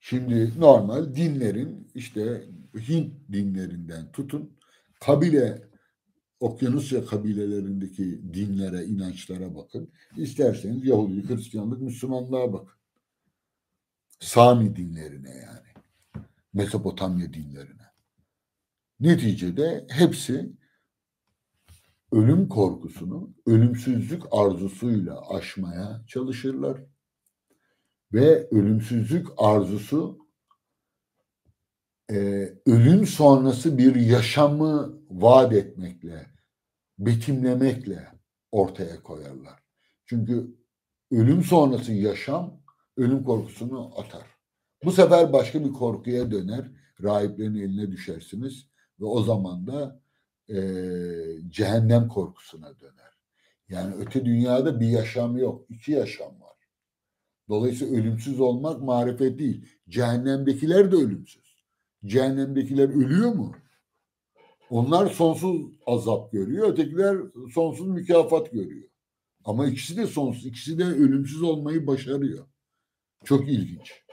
Şimdi normal dinlerin işte Hint dinlerinden tutun Okyanusya kabilelerindeki dinlere, inançlara bakın. İsterseniz Yahudi, Hristiyanlık, Müslümanlığa bakın. Sami dinlerine yani. Mesopotamya dinlerine. Neticede hepsi ölüm korkusunu ölümsüzlük arzusuyla aşmaya çalışırlar. Ve ölümsüzlük arzusu ölüm sonrası bir yaşamı vaat etmekle, betimlemekle ortaya koyarlar. Çünkü ölüm sonrası yaşam ölüm korkusunu atar. Bu sefer başka bir korkuya döner. Rahiplerin eline düşersiniz ve o zaman da cehennem korkusuna döner. Yani öte dünyada bir yaşam yok, iki yaşam var. Dolayısıyla ölümsüz olmak marifet değil. Cehennemdekiler de ölümsüz. Cehennemdekiler ölüyor mu? Onlar sonsuz azap görüyor, ötekiler sonsuz mükafat görüyor. Ama ikisi de sonsuz, ikisi de ölümsüz olmayı başarıyor. Çok ilginç.